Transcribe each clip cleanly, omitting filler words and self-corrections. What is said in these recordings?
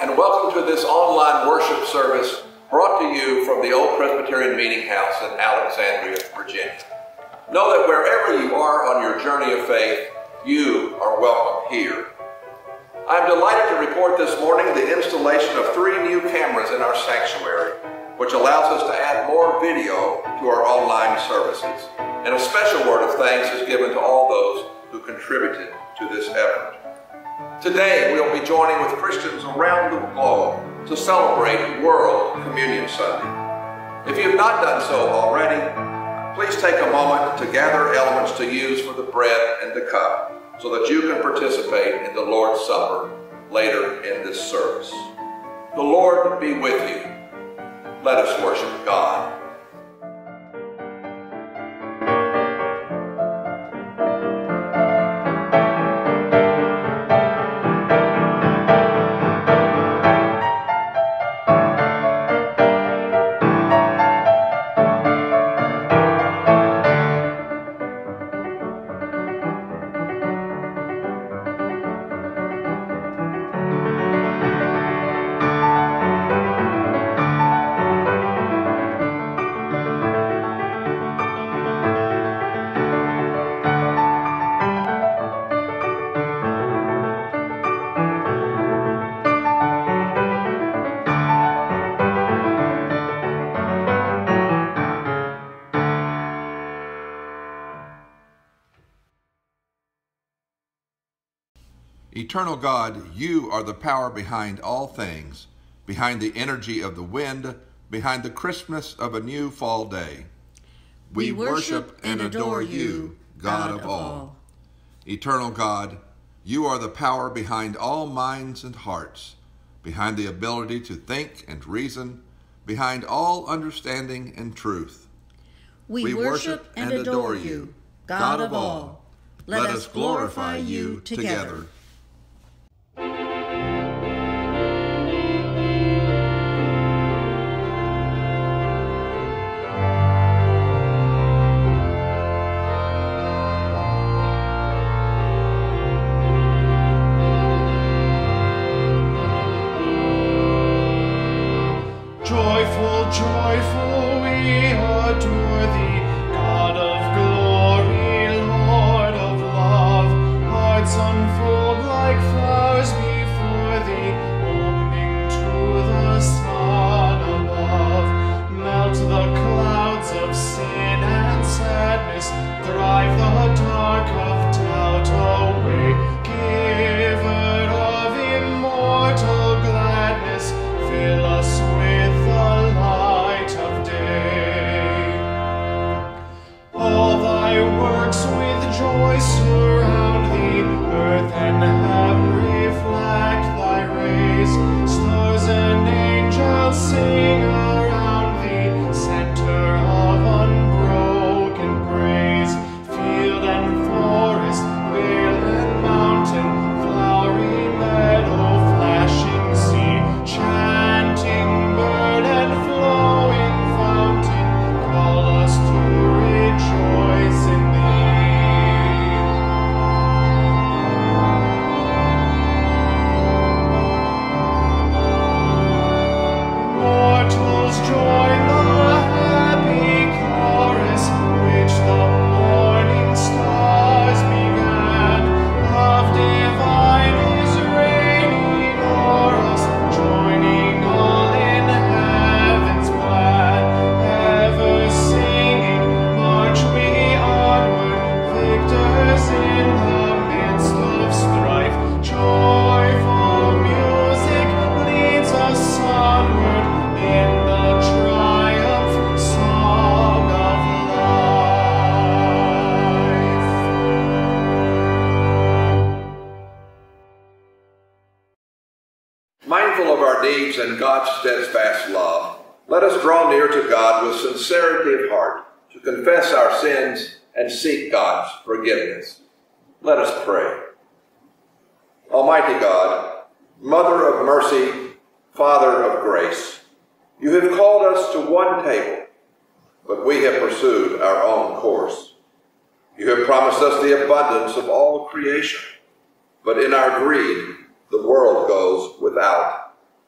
and welcome to this online worship service brought to you from the Old Presbyterian Meeting House in Alexandria, Virginia. Know that wherever you are on your journey of faith, you are welcome here. I'm delighted to report this morning the installation of 3 new cameras in our sanctuary, which allows us to add more video to our online services. And a special word of thanks is given to all those who contributed to this effort. Today, we'll be joining with Christians around the globe to celebrate World Communion Sunday. If you have not done so already, please take a moment to gather elements to use for the bread and the cup so that you can participate in the Lord's Supper later in this service. The Lord be with you. Let us worship God. Eternal God, you are the power behind all things, behind the energy of the wind, behind the crispness of a new fall day. We worship and adore you, God of all. Eternal God, you are the power behind all minds and hearts, behind the ability to think and reason, behind all understanding and truth. We worship and adore you, God of all. Let us glorify you together. Joyful, we adore thee, God of glory, Lord of love. Hearts unfold like flowers before thee, opening to the sun above. Melt the clouds of sin and sadness, drive the dark of doubt away. Giver of immortal gladness, fill us with the light of day. All thy works with joy surround thee, earth and heaven reflect thy rays. Stars and angels sing around thee, center of unbroken praise. Field and forest, vale and mountain, flowery meadow, flashing sea, chanting bird and flowing fountain, call us to rejoice in thee. Mortals join the happy chorus which the morning stars began. Love divine is reigning o'er us, joining all in heaven's plan. Ever singing, march we onward, victors in the midst of strife. Joyful music leads us onward in the triumph song of life. Mindful of our needs and God's steadfast love, let us draw near to God with sincerity of heart to confess our sins and seek God's forgiveness. Let us pray. Almighty God, Mother of mercy, Father of grace, you have called us to one table, but we have pursued our own course. You have promised us the abundance of all creation, but in our greed, the world goes without.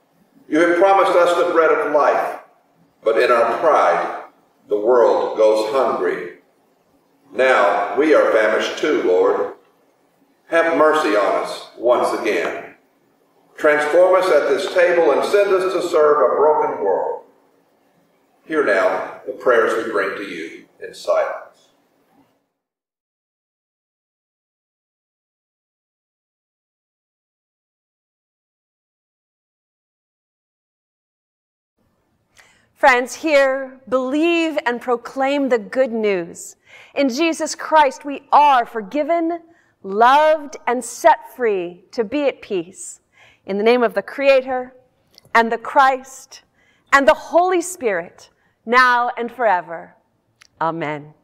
You have promised us the bread of life, but in our pride, the world goes hungry. Now we are famished too, Lord. Have mercy on us once again. Transform us at this table and send us to serve a broken world. Hear now the prayers we bring to you in silence. Friends, hear, believe, and proclaim the good news. In Jesus Christ, we are forgiven, loved, and set free to be at peace. In the name of the Creator, and the Christ, and the Holy Spirit, now and forever. Amen.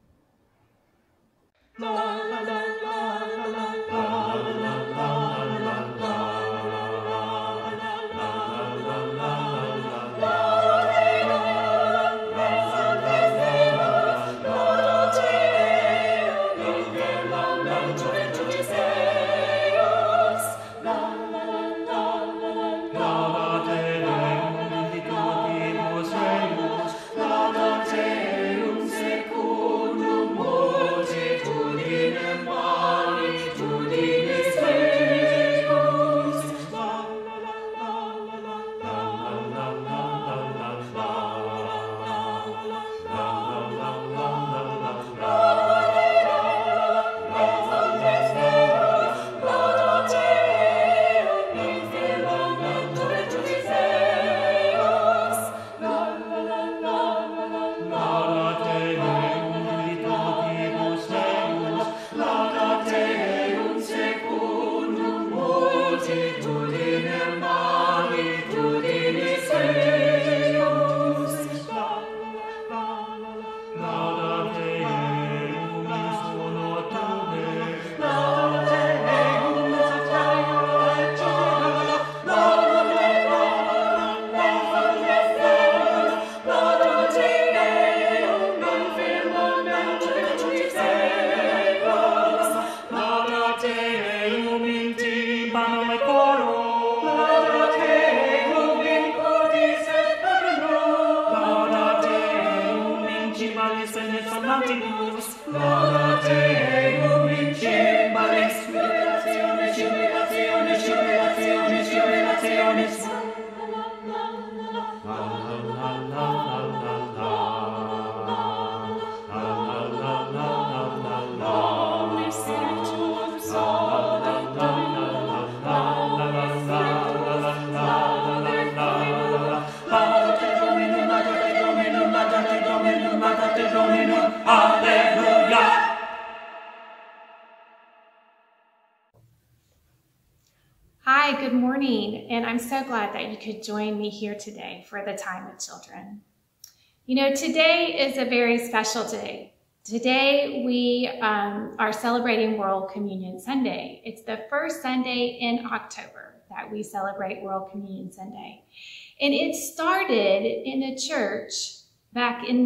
Hi, good morning, and I'm so glad that you could join me here today for the Time with Children. You know, today is a very special day. Today we are celebrating World Communion Sunday. It's the first Sunday in October that we celebrate World Communion Sunday. And it started in a church back in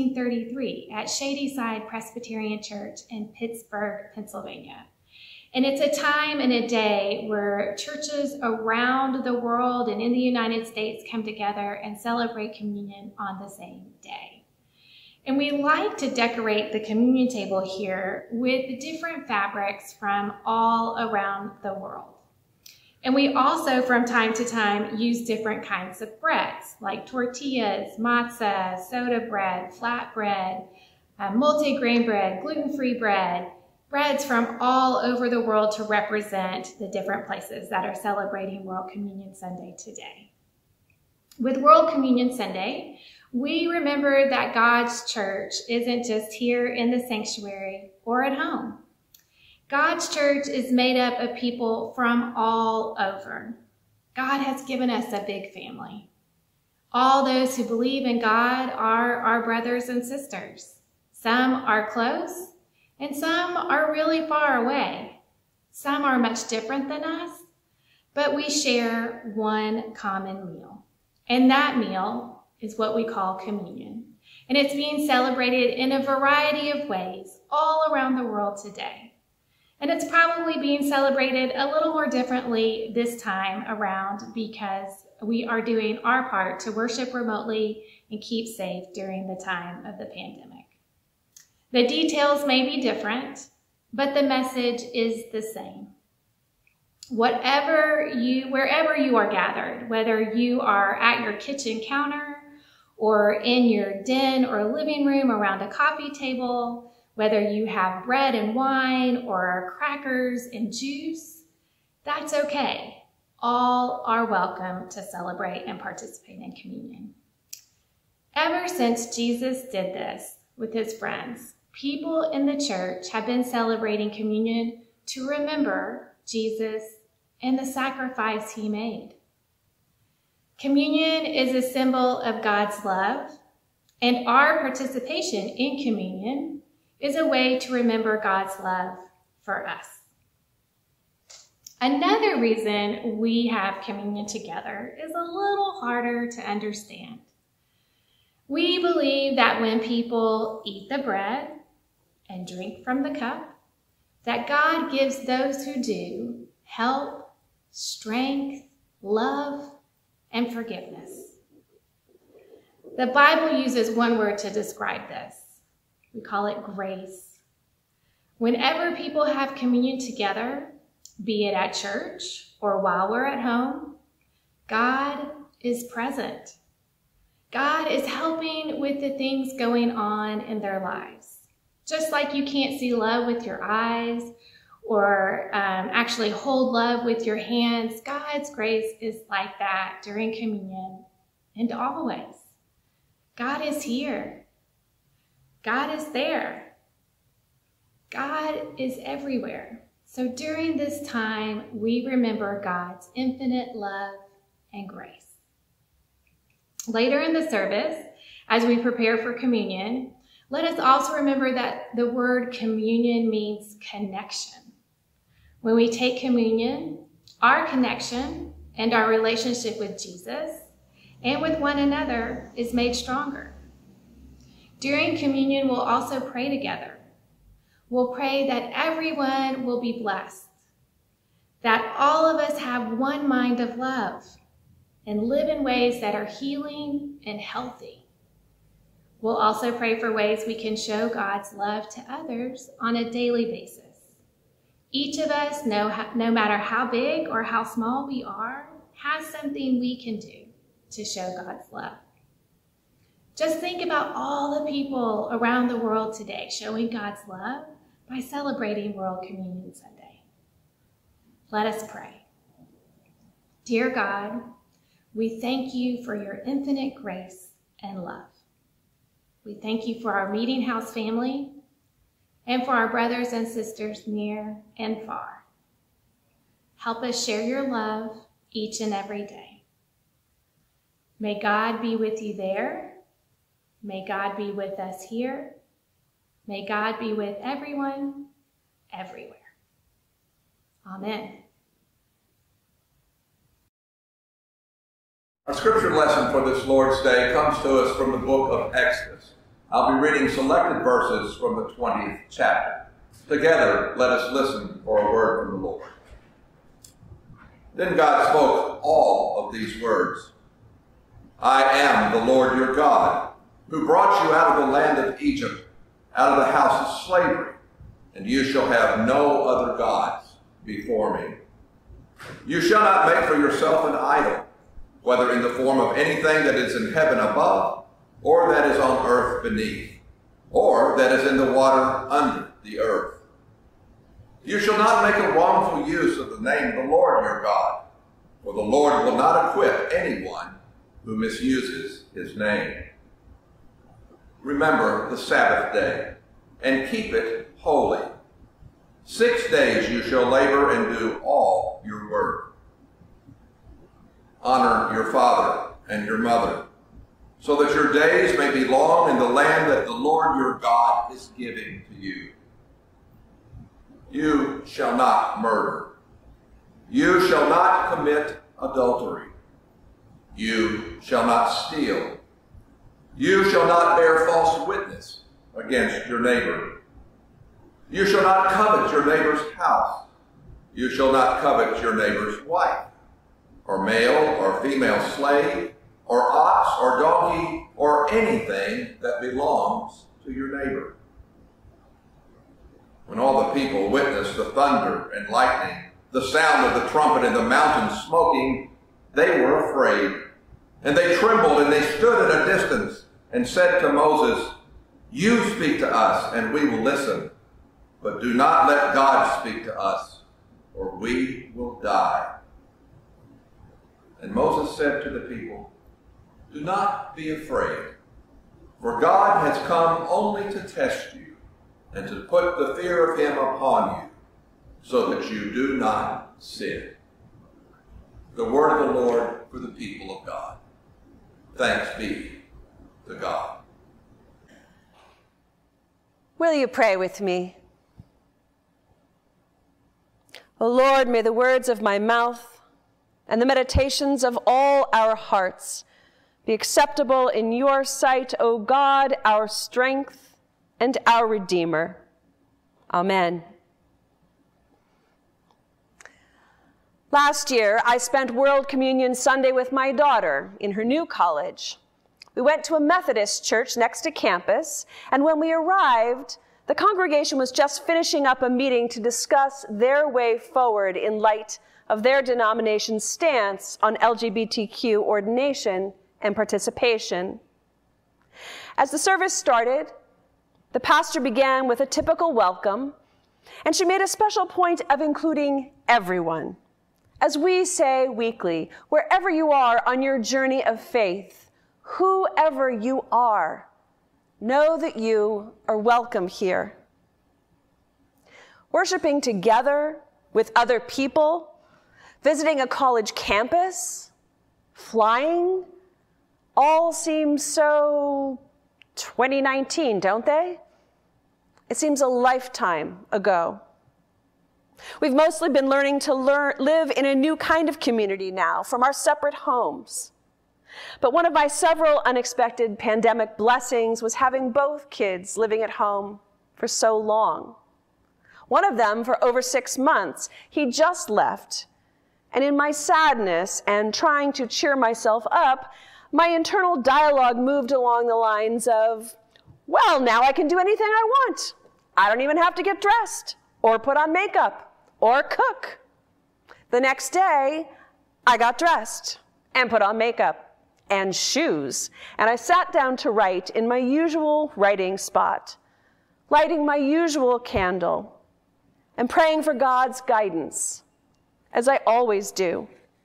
1933 at Shadyside Presbyterian Church in Pittsburgh, Pennsylvania. And it's a time and a day where churches around the world and in the United States come together and celebrate communion on the same day. And we like to decorate the communion table here with different fabrics from all around the world. And we also, from time to time, use different kinds of breads, like tortillas, matzah, soda bread, flat bread, multi-grain bread, gluten-free bread, breads from all over the world to represent the different places that are celebrating World Communion Sunday today. With World Communion Sunday, we remember that God's church isn't just here in the sanctuary or at home. God's church is made up of people from all over. God has given us a big family. All those who believe in God are our brothers and sisters. Some are close, and some are really far away. Some are much different than us, but we share one common meal. And that meal is what we call communion. And it's being celebrated in a variety of ways all around the world today. And it's probably being celebrated a little more differently this time around because we are doing our part to worship remotely and keep safe during the time of the pandemic. The details may be different, but the message is the same. Wherever you are gathered, whether you are at your kitchen counter or in your den or living room around a coffee table, whether you have bread and wine or crackers and juice, that's okay. All are welcome to celebrate and participate in communion. Ever since Jesus did this with his friends, people in the church have been celebrating communion to remember Jesus and the sacrifice he made. Communion is a symbol of God's love, and our participation in communion is a way to remember God's love for us. Another reason we have communion together is a little harder to understand. We believe that when people eat the bread and drink from the cup, that God gives those who do help, strength, love, and forgiveness. The Bible uses one word to describe this. We call it grace. Whenever people have communion together, be it at church or while we're at home, God is present. God is helping with the things going on in their lives. Just like you can't see love with your eyes or actually hold love with your hands, God's grace is like that during communion and always. God is here. God is there. God is everywhere. So during this time, we remember God's infinite love and grace. Later in the service, as we prepare for communion, let us also remember that the word communion means connection. When we take communion, our connection and our relationship with Jesus and with one another is made stronger. During communion, we'll also pray together. We'll pray that everyone will be blessed, that all of us have one mind of love and live in ways that are healing and healthy. We'll also pray for ways we can show God's love to others on a daily basis. Each of us, no matter how big or how small we are, has something we can do to show God's love. Just think about all the people around the world today showing God's love by celebrating World Communion Sunday. Let us pray. Dear God, we thank you for your infinite grace and love. We thank you for our Meeting House family and for our brothers and sisters near and far. Help us share your love each and every day. May God be with you there. May God be with us here. May God be with everyone, everywhere. Amen. Our scripture lesson for this Lord's Day comes to us from the book of Exodus. I'll be reading selected verses from the 20th chapter. Together, let us listen for a word from the Lord. Then God spoke all of these words. I am the Lord your God, who brought you out of the land of Egypt, out of the house of slavery, and you shall have no other gods before me. You shall not make for yourself an idol, whether in the form of anything that is in heaven above, or that is on earth beneath, or that is in the water under the earth. You shall not make a wrongful use of the name of the Lord your God, for the Lord will not acquit anyone who misuses his name. Remember the Sabbath day, and keep it holy. 6 days you shall labor and do all your work. Honor your father and your mother, so that your days may be long in the land that the Lord your God is giving to you. You shall not murder. You shall not commit adultery. You shall not steal. You shall not bear false witness against your neighbor. You shall not covet your neighbor's house. You shall not covet your neighbor's wife, or male or female slave, or ox or donkey, or anything that belongs to your neighbor. When all the people witnessed the thunder and lightning, the sound of the trumpet and the mountain smoking, they were afraid. And they trembled and they stood at a distance and said to Moses, "You speak to us and we will listen, but do not let God speak to us, or we will die." And Moses said to the people, "Do not be afraid, for God has come only to test you and to put the fear of him upon you, so that you do not sin." The word of the Lord for the people of God. Thanks be to God. Will you pray with me? O Lord, may the words of my mouth and the meditations of all our hearts be acceptable in your sight, O God, our strength and our Redeemer. Amen. Last year, I spent World Communion Sunday with my daughter in her new college. We went to a Methodist church next to campus, and when we arrived, the congregation was just finishing up a meeting to discuss their way forward in light of their denomination's stance on LGBTQ ordination and participation. As the service started, the pastor began with a typical welcome, and she made a special point of including everyone. As we say weekly, wherever you are on your journey of faith, whoever you are, know that you are welcome here. Worshiping together with other people, visiting a college campus, flying, all seem so 2019, don't they? It seems a lifetime ago. We've mostly been learning to live in a new kind of community now from our separate homes. But one of my several unexpected pandemic blessings was having both kids living at home for so long. One of them for over 6 months. He just left. And in my sadness and trying to cheer myself up, my internal dialogue moved along the lines of, well, now I can do anything I want. I don't even have to get dressed or put on makeup or cook. The next day, I got dressed and put on makeup and shoes, and I sat down to write in my usual writing spot, lighting my usual candle and praying for God's guidance, as I always do.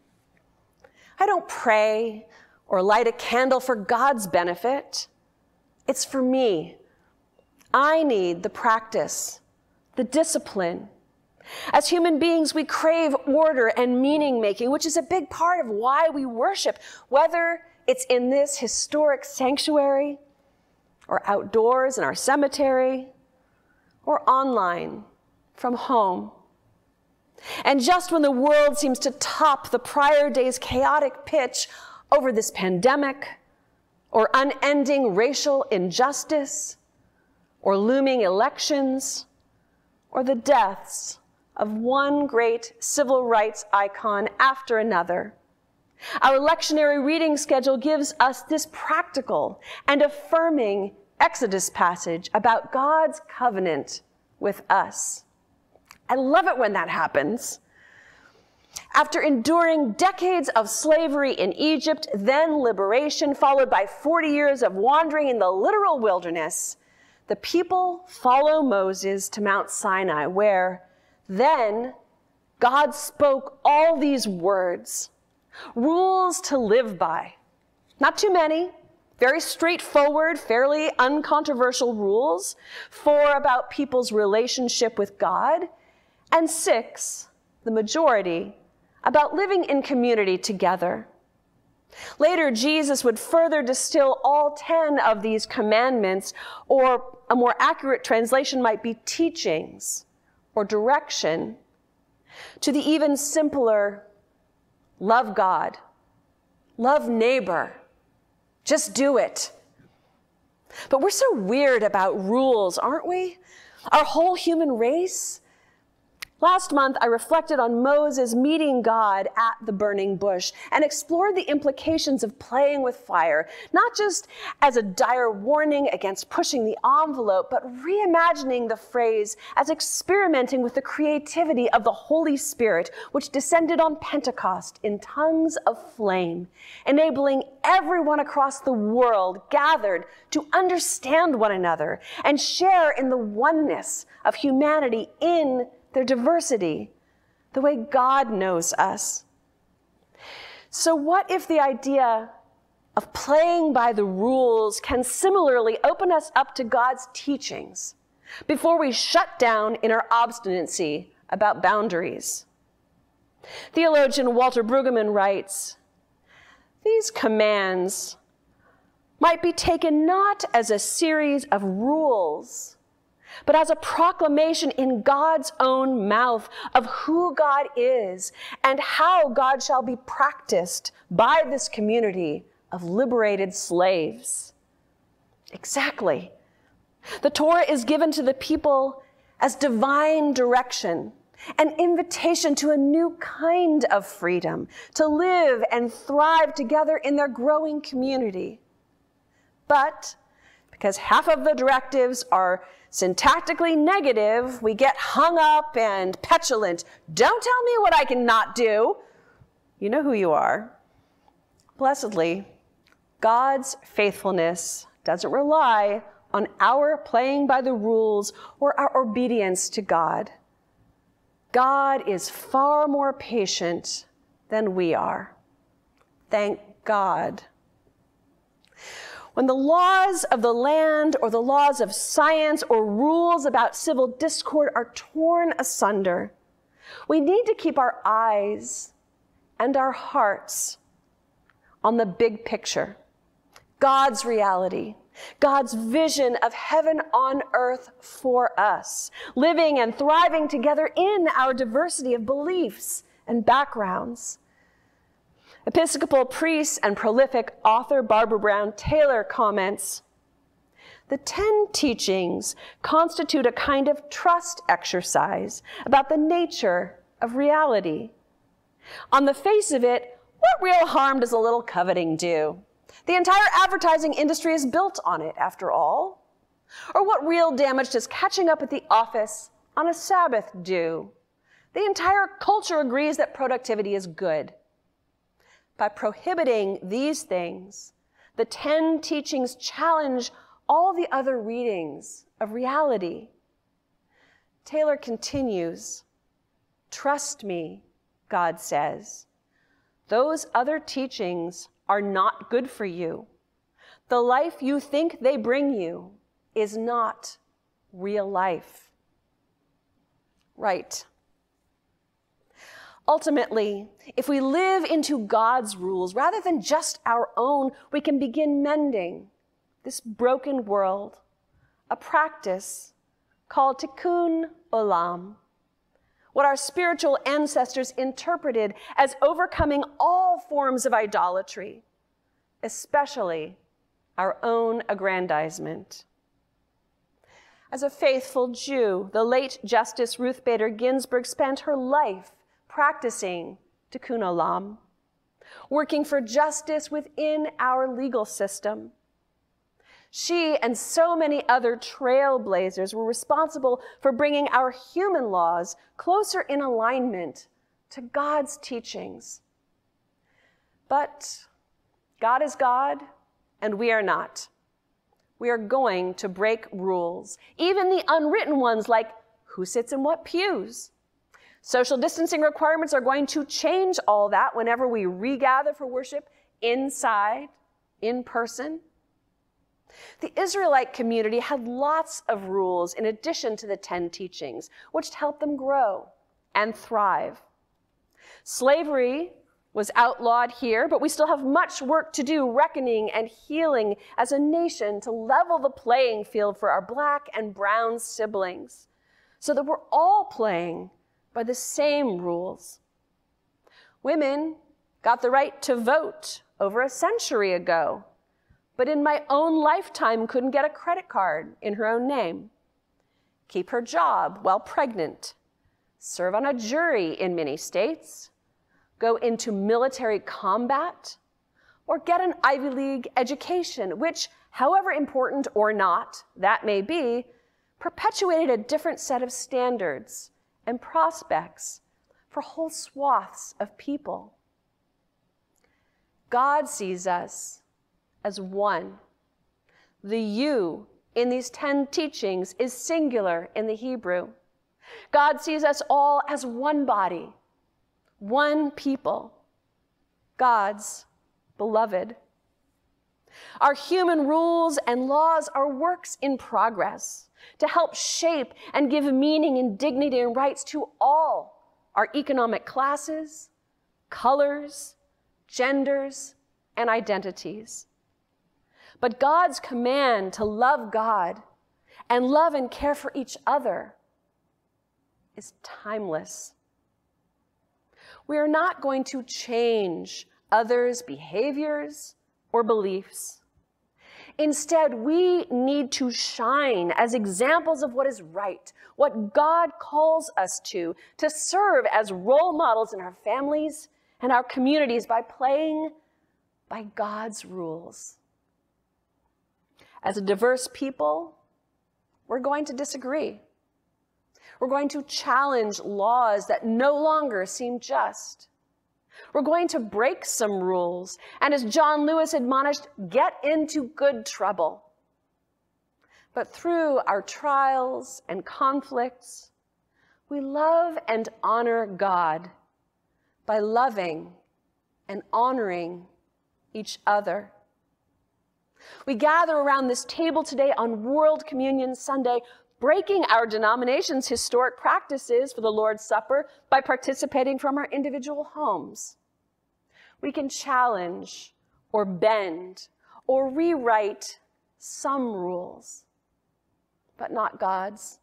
I don't pray or light a candle for God's benefit. It's for me. I need the practice, the discipline. As human beings, we crave order and meaning making, which is a big part of why we worship, whether it's in this historic sanctuary or outdoors in our cemetery or online from home. And just when the world seems to top the prior day's chaotic pitch over this pandemic or unending racial injustice or looming elections or the deaths of one great civil rights icon after another, our lectionary reading schedule gives us this practical and affirming Exodus passage about God's covenant with us. I love it when that happens. After enduring decades of slavery in Egypt, then liberation, followed by 40 years of wandering in the literal wilderness, the people follow Moses to Mount Sinai, where then God spoke all these words, rules to live by. Not too many, very straightforward, fairly uncontroversial rules, 4 about people's relationship with God, and 6, the majority, about living in community together. Later, Jesus would further distill all 10 of these commandments, or a more accurate translation might be teachings or direction, to the even simpler, love God, love neighbor, just do it. But we're so weird about rules, aren't we? Our whole human race, Last month, I reflected on Moses meeting God at the burning bush and explored the implications of playing with fire, not just as a dire warning against pushing the envelope, but reimagining the phrase as experimenting with the creativity of the Holy Spirit, which descended on Pentecost in tongues of flame, enabling everyone across the world gathered to understand one another and share in the oneness of humanity in their diversity, the way God knows us. So what if the idea of playing by the rules can similarly open us up to God's teachings before we shut down in our obstinacy about boundaries? Theologian Walter Brueggemann writes, "These commands might be taken not as a series of rules, but as a proclamation in God's own mouth of who God is and how God shall be practiced by this community of liberated slaves." Exactly. The Torah is given to the people as divine direction, an invitation to a new kind of freedom, to live and thrive together in their growing community. But because half of the directives are syntactically negative, we get hung up and petulant. Don't tell me what I cannot do. You know who you are. Blessedly, God's faithfulness doesn't rely on our playing by the rules or our obedience to God. God is far more patient than we are. Thank God. When the laws of the land or the laws of science or rules about civil discord are torn asunder, we need to keep our eyes and our hearts on the big picture, God's reality, God's vision of heaven on earth for us, living and thriving together in our diversity of beliefs and backgrounds. Episcopal priest and prolific author Barbara Brown Taylor comments, "The 10 teachings constitute a kind of trust exercise about the nature of reality. On the face of it, what real harm does a little coveting do? The entire advertising industry is built on it, after all. Or what real damage does catching up at the office on a Sabbath do? The entire culture agrees that productivity is good. By prohibiting these things, the 10 teachings challenge all the other readings of reality." Taylor continues, "Trust me," God says. "Those other teachings are not good for you. The life you think they bring you is not real life." Right. Ultimately, if we live into God's rules rather than just our own, we can begin mending this broken world, a practice called tikkun olam, what our spiritual ancestors interpreted as overcoming all forms of idolatry, especially our own aggrandizement. As a faithful Jew, the late Justice Ruth Bader Ginsburg spent her life practicing tikkun olam, working for justice within our legal system. She and so many other trailblazers were responsible for bringing our human laws closer in alignment to God's teachings. But God is God, and we are not. We are going to break rules, even the unwritten ones like who sits in what pews. Social distancing requirements are going to change all that whenever we regather for worship inside, in person. The Israelite community had lots of rules in addition to the 10 teachings, which helped them grow and thrive. Slavery was outlawed here, but we still have much work to do reckoning and healing as a nation to level the playing field for our black and brown siblings so that we're all playing by the same rules. Women got the right to vote over a century ago, but in my own lifetime couldn't get a credit card in her own name, keep her job while pregnant, serve on a jury in many states, go into military combat, or get an Ivy League education, which, however important or not that may be, perpetuated a different set of standards and prospects for whole swaths of people. God sees us as one. The you in these 10 teachings is singular in the Hebrew. God sees us all as one body, one people, God's beloved. Our human rules and laws are works in progress to help shape and give meaning and dignity and rights to all our economic classes, colors, genders, and identities. But God's command to love God and love and care for each other is timeless. We are not going to change others' behaviors or beliefs. Instead, we need to shine as examples of what is right, what God calls us to serve as role models in our families and our communities by playing by God's rules. As a diverse people, we're going to disagree. We're going to challenge laws that no longer seem just. We're going to break some rules, and as John Lewis admonished, get into good trouble. But through our trials and conflicts, we love and honor God by loving and honoring each other. We gather around this table today on World Communion Sunday, breaking our denomination's historic practices for the Lord's Supper by participating from our individual homes. We can challenge or bend or rewrite some rules, but not God's.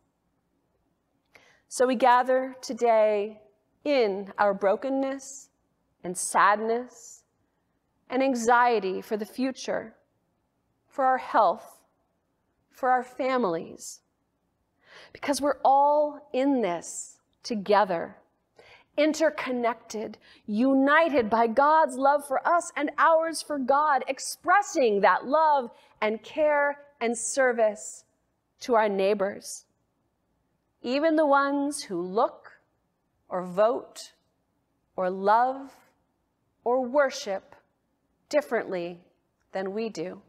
So we gather today in our brokenness and sadness and anxiety for the future, for our health, for our families, because we're all in this together, interconnected, united by God's love for us and ours for God, expressing that love and care and service to our neighbors, even the ones who look or vote or love or worship differently than we do.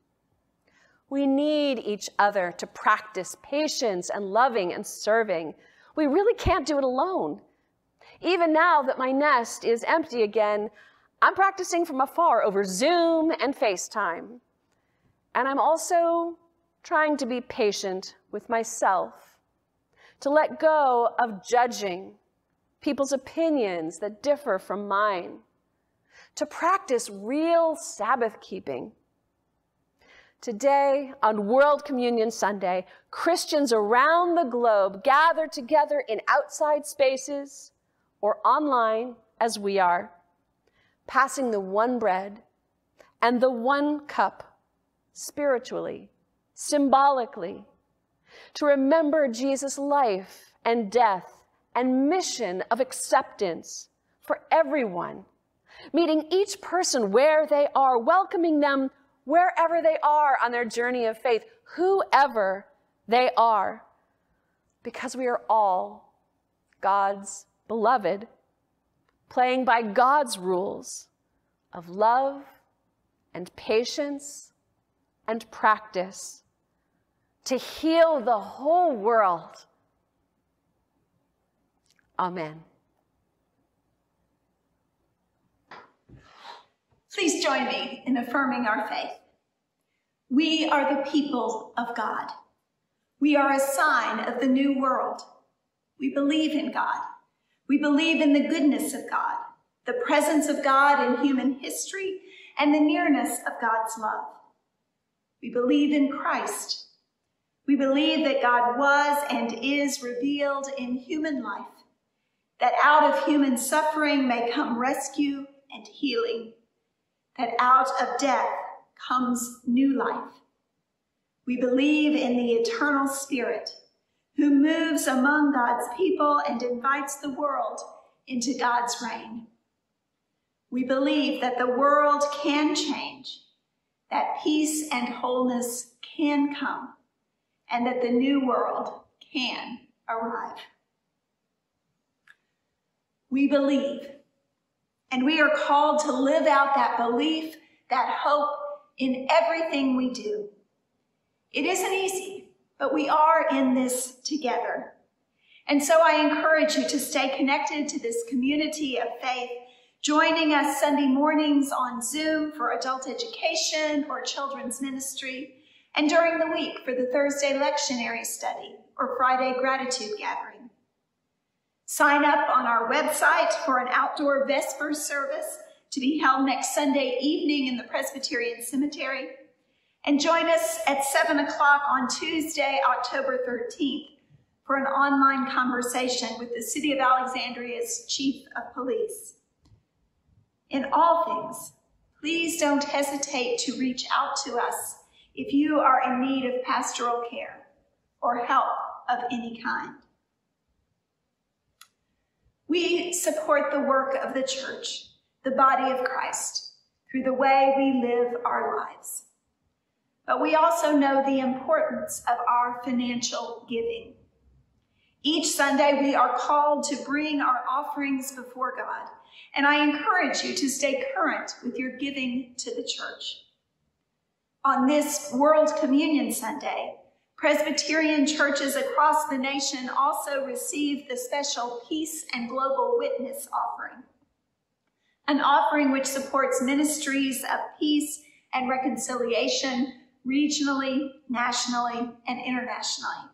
We need each other to practice patience and loving and serving. We really can't do it alone. Even now that my nest is empty again, I'm practicing from afar over Zoom and FaceTime. And I'm also trying to be patient with myself, to let go of judging people's opinions that differ from mine, to practice real Sabbath keeping. Today, on World Communion Sunday, Christians around the globe gather together in outside spaces or online as we are, passing the one bread and the one cup spiritually, symbolically, to remember Jesus' life and death and mission of acceptance for everyone, meeting each person where they are, welcoming them wherever they are on their journey of faith, whoever they are, because we are all God's beloved, playing by God's rules of love and patience and practice to heal the whole world. Amen. Please join me in affirming our faith. We are the people of God. We are a sign of the new world. We believe in God. We believe in the goodness of God, the presence of God in human history, and the nearness of God's love. We believe in Christ. We believe that God was and is revealed in human life, that out of human suffering may come rescue and healing, that out of death comes new life. We believe in the eternal Spirit, who moves among God's people and invites the world into God's reign. We believe that the world can change, that peace and wholeness can come, and that the new world can arrive. We believe, and we are called to live out that belief, that hope in everything we do. It isn't easy, but we are in this together. And so I encourage you to stay connected to this community of faith, joining us Sunday mornings on Zoom for adult education or children's ministry, and during the week for the Thursday lectionary study or Friday gratitude gathering. Sign up on our website for an outdoor Vespers service to be held next Sunday evening in the Presbyterian Cemetery, and join us at 7 o'clock on Tuesday, October 13th, for an online conversation with the City of Alexandria's Chief of Police. In all things, please don't hesitate to reach out to us if you are in need of pastoral care or help of any kind. We support the work of the church, the body of Christ, through the way we live our lives. But we also know the importance of our financial giving. Each Sunday, we are called to bring our offerings before God, and I encourage you to stay current with your giving to the church. On this World Communion Sunday, Presbyterian churches across the nation also receive the special Peace and Global Witness offering, an offering which supports ministries of peace and reconciliation regionally, nationally, and internationally.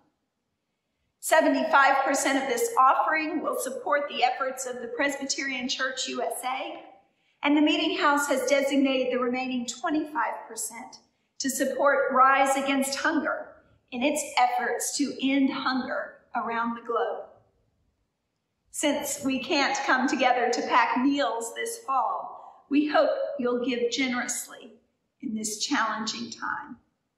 75% of this offering will support the efforts of the Presbyterian Church USA, and the Meeting House has designated the remaining 25% to support Rise Against Hunger in its efforts to end hunger around the globe. Since we can't come together to pack meals this fall, we hope you'll give generously in this challenging time.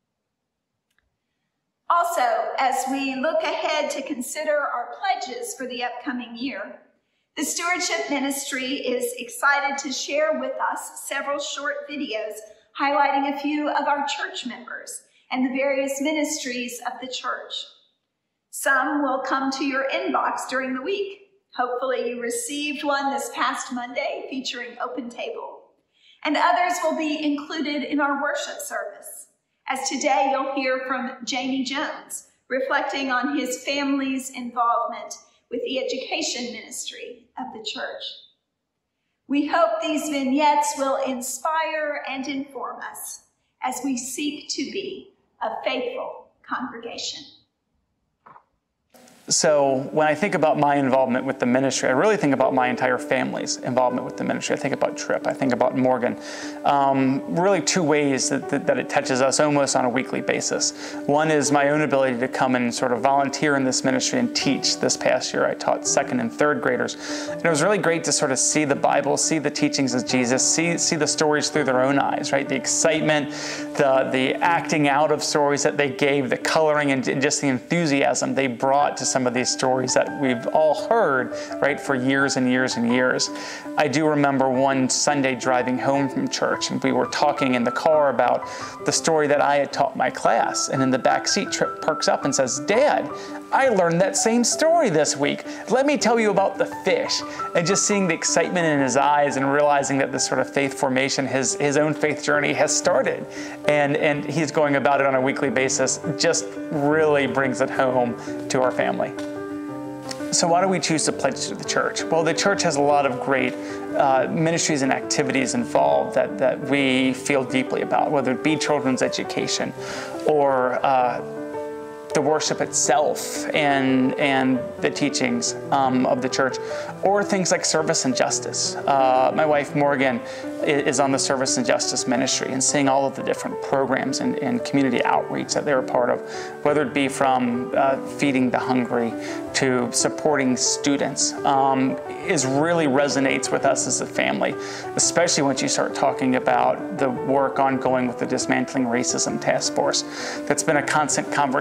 Also, as we look ahead to consider our pledges for the upcoming year, the Stewardship Ministry is excited to share with us several short videos highlighting a few of our church members and the various ministries of the church. Some will come to your inbox during the week. Hopefully you received one this past Monday featuring Open Table. And others will be included in our worship service, as today you'll hear from Jamie Jones, reflecting on his family's involvement with the education ministry of the church. We hope these vignettes will inspire and inform us as we seek to be a faithful congregation. So when I think about my involvement with the ministry, I really think about my entire family's involvement with the ministry. I think about Tripp, I think about Morgan. Really two ways that it touches us almost on a weekly basis. One is my own ability to come and sort of volunteer in this ministry and teach. This past year I taught 2nd and 3rd graders. And it was really great to sort of see the Bible, see the teachings of Jesus, see the stories through their own eyes, right? The excitement, the acting out of stories that they gave, the coloring and just the enthusiasm they brought to some of these stories that we've all heard, right, for years and years and years. I do remember one Sunday driving home from church, and we were talking in the car about the story that I had taught my class, and in the back seat, Tripp perks up and says, "Dad, I learned that same story this week. Let me tell you about the fish." And just seeing the excitement in his eyes and realizing that this sort of faith formation, his own faith journey has started, and he's going about it on a weekly basis, just really brings it home to our family. So why do we choose to pledge to the church? Well, the church has a lot of great ministries and activities involved that we feel deeply about, whether it be children's education or the worship itself and the teachings of the church, or things like service and justice. My wife Morgan is on the service and justice ministry and seeing all of the different programs and community outreach that they're a part of, whether it be from feeding the hungry to supporting students, is really resonates with us as a family, especially once you start talking about the work ongoing with the Dismantling Racism Task Force. That's been a constant conversation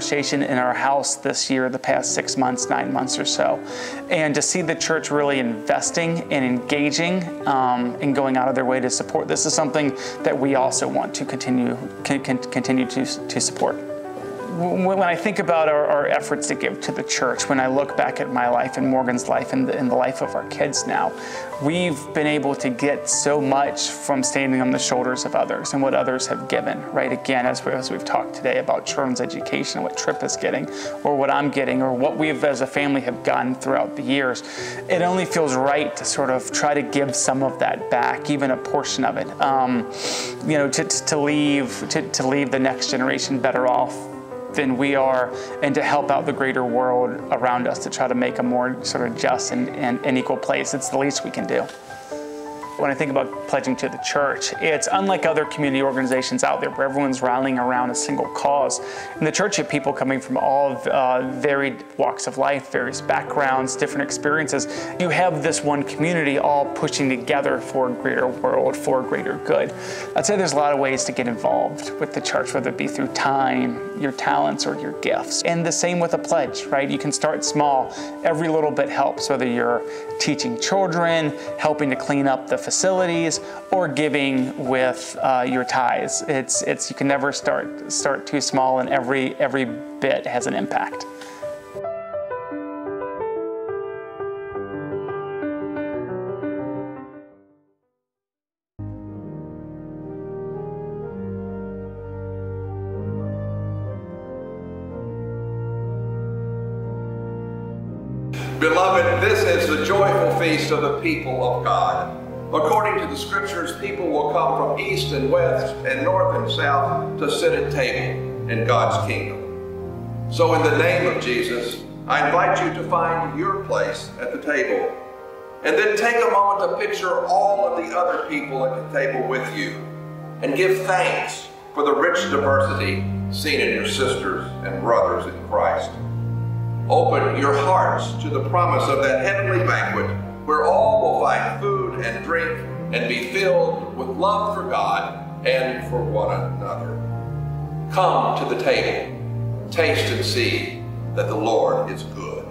in our house this year, the past 6 months, 9 months or so. And to see the church really investing and engaging and going out of their way to support this is something that we also want to continue to support. When I think about our efforts to give to the church, when I look back at my life and Morgan's life and the life of our kids now, we've been able to get so much from standing on the shoulders of others and what others have given, right? Again, as we've talked today about children's education, what Tripp is getting, or what I'm getting, or what we've as a family have gotten throughout the years, it only feels right to sort of try to give some of that back, even a portion of it, to leave the next generation better off than we are, and to help out the greater world around us to try to make a more sort of just and equal place. It's the least we can do. When I think about pledging to the church, it's unlike other community organizations out there where everyone's rallying around a single cause. In the church, you have people coming from all varied walks of life, various backgrounds, different experiences. You have this one community all pushing together for a greater world, for a greater good. I'd say there's a lot of ways to get involved with the church, whether it be through time, your talents, or your gifts. And the same with a pledge, right? You can start small. Every little bit helps, whether you're teaching children, helping to clean up the facilities, or giving with your tithes. You can never start too small, and every bit has an impact. Beloved, this is the joyful feast of the people of God. According to the scriptures, people will come from east and west and north and south to sit at table in God's kingdom. So in the name of Jesus, I invite you to find your place at the table. And then take a moment to picture all of the other people at the table with you and give thanks for the rich diversity seen in your sisters and brothers in Christ. Open your hearts to the promise of that heavenly banquet where all will find food and drink and be filled with love for God and for one another. Come to the table, taste and see that the Lord is good.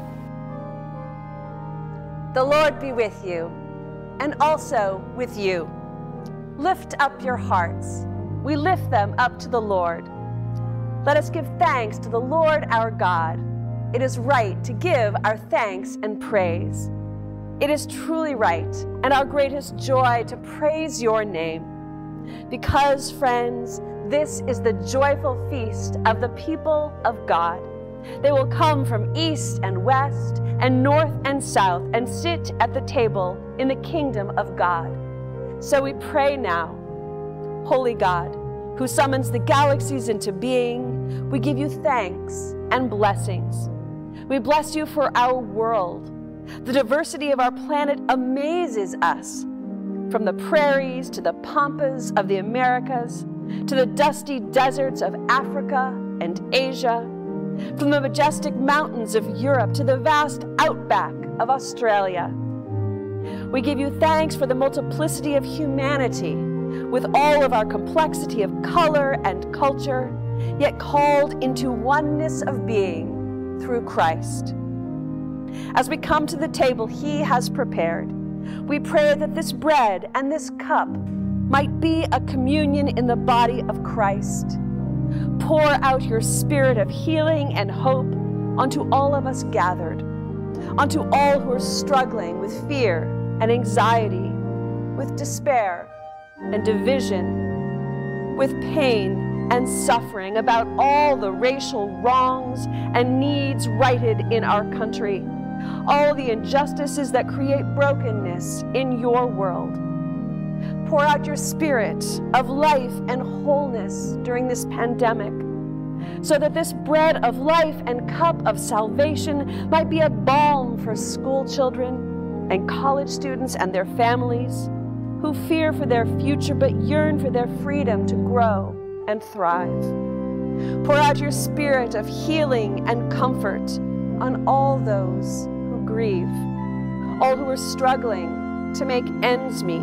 The Lord be with you, and also with you. Lift up your hearts. We lift them up to the Lord. Let us give thanks to the Lord our God. It is right to give our thanks and praise. It is truly right and our greatest joy to praise your name. Because, friends, this is the joyful feast of the people of God. They will come from east and west and north and south and sit at the table in the kingdom of God. So we pray now, Holy God, who summons the galaxies into being, we give you thanks and blessings. We bless you for our world. The diversity of our planet amazes us. From the prairies to the pampas of the Americas, to the dusty deserts of Africa and Asia, from the majestic mountains of Europe to the vast outback of Australia. We give you thanks for the multiplicity of humanity, with all of our complexity of color and culture, yet called into oneness of being through Christ. As we come to the table he has prepared, we pray that this bread and this cup might be a communion in the body of Christ. Pour out your spirit of healing and hope onto all of us gathered, onto all who are struggling with fear and anxiety, with despair and division, with pain and suffering about all the racial wrongs and needs righted in our country, all the injustices that create brokenness in your world. Pour out your spirit of life and wholeness during this pandemic, so that this bread of life and cup of salvation might be a balm for school children and college students and their families who fear for their future but yearn for their freedom to grow and thrive. Pour out your spirit of healing and comfort on all those who grieve, all who are struggling to make ends meet,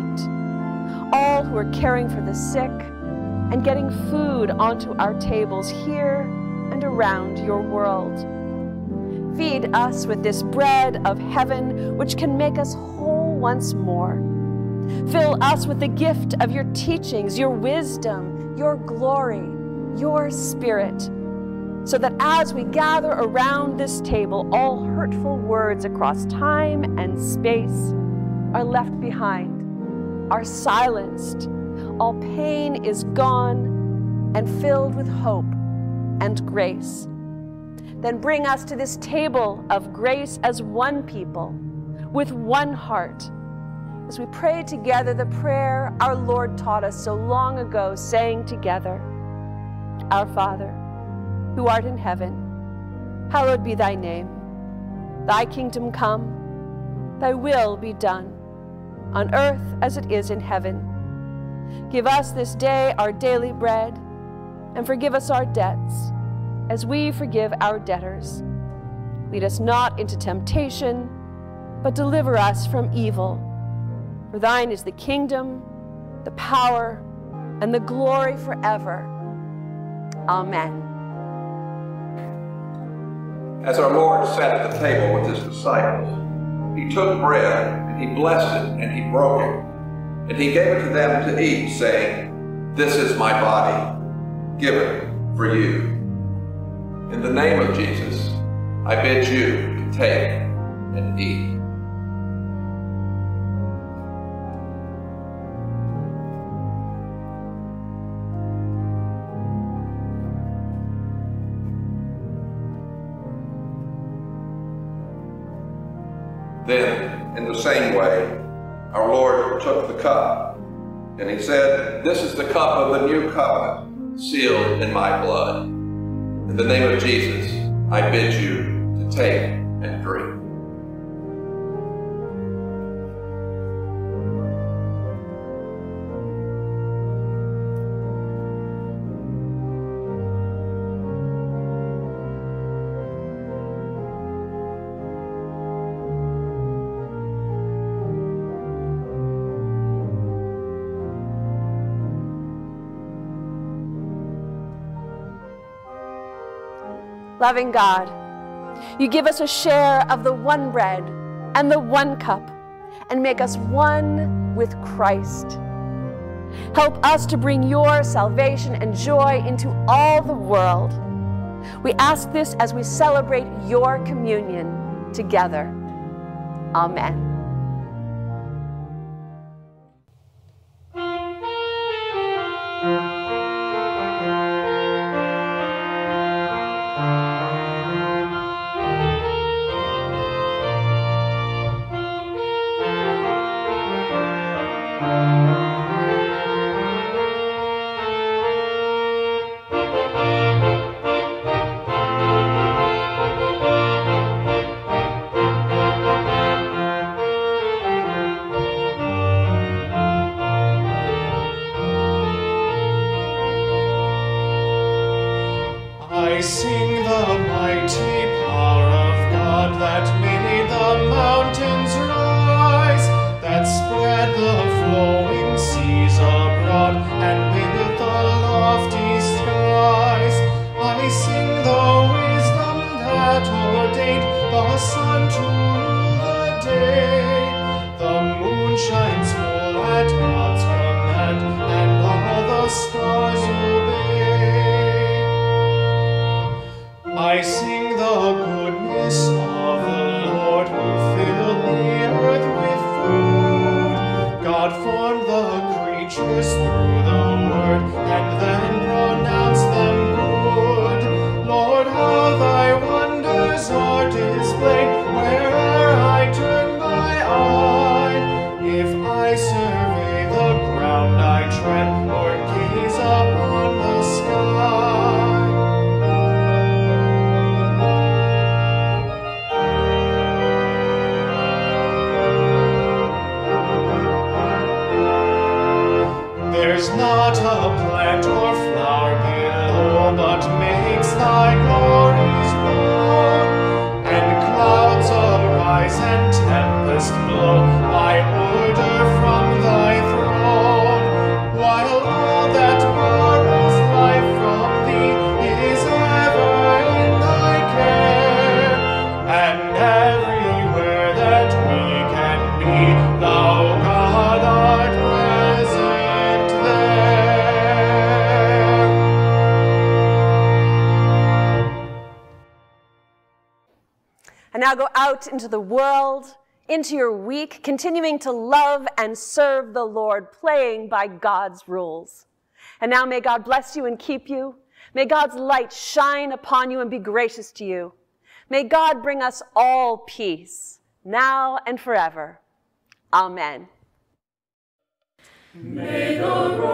all who are caring for the sick and getting food onto our tables here and around your world. Feed us with this bread of heaven, which can make us whole once more. Fill us with the gift of your teachings, your wisdom, your glory, your Spirit, so that as we gather around this table, all hurtful words across time and space are left behind, are silenced, all pain is gone and filled with hope and grace. Then bring us to this table of grace as one people, with one heart, as we pray together the prayer our Lord taught us so long ago, saying together, Our Father, who art in heaven, hallowed be thy name. Thy kingdom come, thy will be done, on earth as it is in heaven. Give us this day our daily bread, and forgive us our debts, as we forgive our debtors. Lead us not into temptation, but deliver us from evil. For thine is the kingdom, the power, and the glory forever. Amen. As our Lord sat at the table with his disciples, he took bread, and he blessed it, and he broke it, and he gave it to them to eat, saying, This is my body, given for you. In the name of Jesus, I bid you to take and eat. Then, in the same way, our Lord took the cup, and he said, This is the cup of the new covenant, sealed in my blood. In the name of Jesus, I bid you to take and drink. Loving God, you give us a share of the one bread and the one cup, and make us one with Christ. Help us to bring your salvation and joy into all the world. We ask this as we celebrate your communion together. Amen. I sing the mighty power of God that made the mountains rise, that spread the flowing seas abroad and built the lofty skies. I sing the wisdom that ordained the sun to rule the day. The moon shines full at God's command, and all the stars obey. I sing the goodness of the Lord, who filled the earth with food. God formed the creatures through the word, and then pronounced them good. Lord, how thy wonders are displayed where'er I turn my eye. If I survey the ground I tread, or gaze upon the sky, there's not a plant or flower below, but makes thy glories known. And clouds arise and tempests blow by order from thy throne, while all that borrows life from thee is ever Now go out into the world, into your week, continuing to love and serve the Lord, playing by God's rules. And now may God bless you and keep you. May God's light shine upon you and be gracious to you. May God bring us all peace, now and forever. Amen. May the